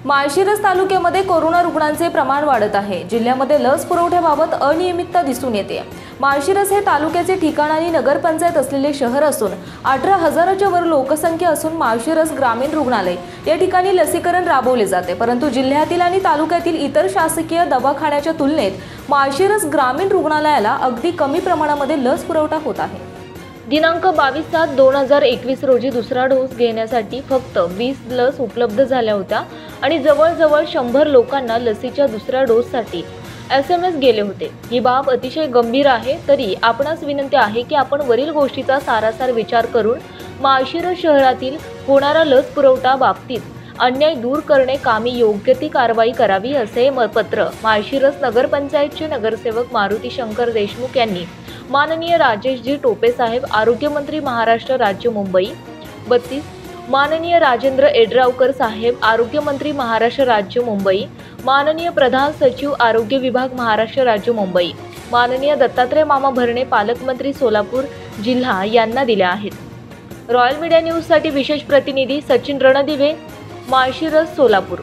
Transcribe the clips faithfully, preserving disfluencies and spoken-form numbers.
माळशिरस तालुक्यामध्ये कोरोना रुग्णांचे प्रमाण वाढत आहे। जिल्ह्यामध्ये लस पुरवठ्याबाबत अनियमितता दिसून येते। माळशिरस हे तालुक्याचे ठिकाण आणि नगरपंचायत असलेले शहर असून अठरा हजाराच्या वर लोकसंख्या असून माळशिरस ग्रामीण रुग्णालय या ठिकाणी लसीकरण राबवले जाते, परंतु जिल्ह्यातील आणि तालुक्यातील इतर शासकीय दवाखान्याच्या तुलनेत माळशिरस ग्रामीण रुग्णालयाला अगदी कमी प्रमाणामध्ये लस पुरवठा होत आहे। दिनांक बावीस सात दोन हजार एकवीस रोजी दुसरा डोस घेण्यासाठी फक्त वीस लस उपलब्ध झाल्या होत्या आणि जवळजवळ शंभर लोकांना लसीच्या दुसऱ्या डोससाठी एस एम एस गेले होते। ही बाब अतिशय गंभीर आहे, तरी आपणास विनंती आहे की आपण वरील गोष्टीचा सारासार विचार करून माळशिरस शहरातील होणारा लस पुरवठा बाबतीत अन्याय दूर करणे कामी योग्य ती कारवाई करावी, असे पत्र माळशिरस नगरपंचायतचे नगरसेवक मारुती शंकर देशमुख यांनी माननीय राजेशजी टोपे साहेब, आरोग्यमंत्री महाराष्ट्र राज्य मुंबई बत्तीस, माननीय राजेंद्र एड्रावकर साहेब, आरोग्यमंत्री महाराष्ट्र राज्य मुंबई, माननीय प्रधान सचिव आरोग्य विभाग महाराष्ट्र राज्य मुंबई, माननीय दत्तात्रय मामा भरणे पालकमंत्री सोलापूर जिल्हा यांना दिल्या आहेत। रॉयल मीडिया न्यूज साठी विशेष प्रतिनिधी Sachin Randive, Malshiras, Solapur.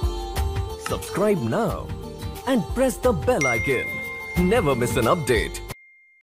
Subscribe now and press the bell icon. Never miss an update.